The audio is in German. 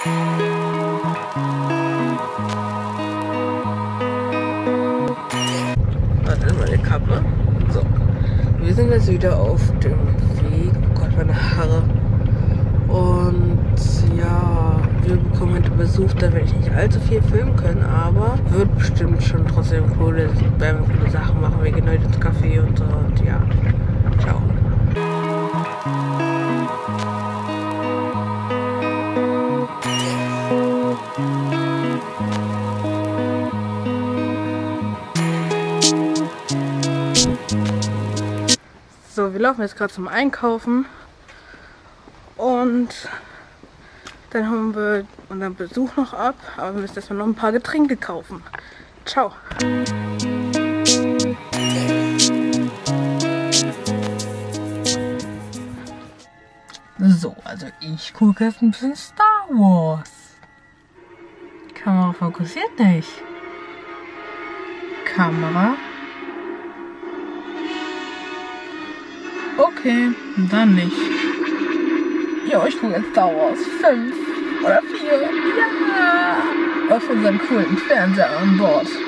Warte, meine Kappe. So. Wir sind jetzt wieder auf dem Weg. Oh Gott, meine Haare. Und ja, wir bekommen heute Besuch. Da werde ich nicht allzu viel filmen können, aber wird bestimmt schon trotzdem coole Sachen machen. Wir gehen heute ins Café und so. Und ja, ciao. So, wir laufen jetzt gerade zum Einkaufen und dann holen wir unseren Besuch noch ab, aber wir müssen erstmal noch ein paar Getränke kaufen. Ciao! So, also ich gucke jetzt ein bisschen Star Wars. Kamera fokussiert nicht. Kamera. Okay, dann nicht. Ja, ich gucke jetzt Star Wars 5 oder 4. Ja! Auf unserem coolen Fernseher an Bord.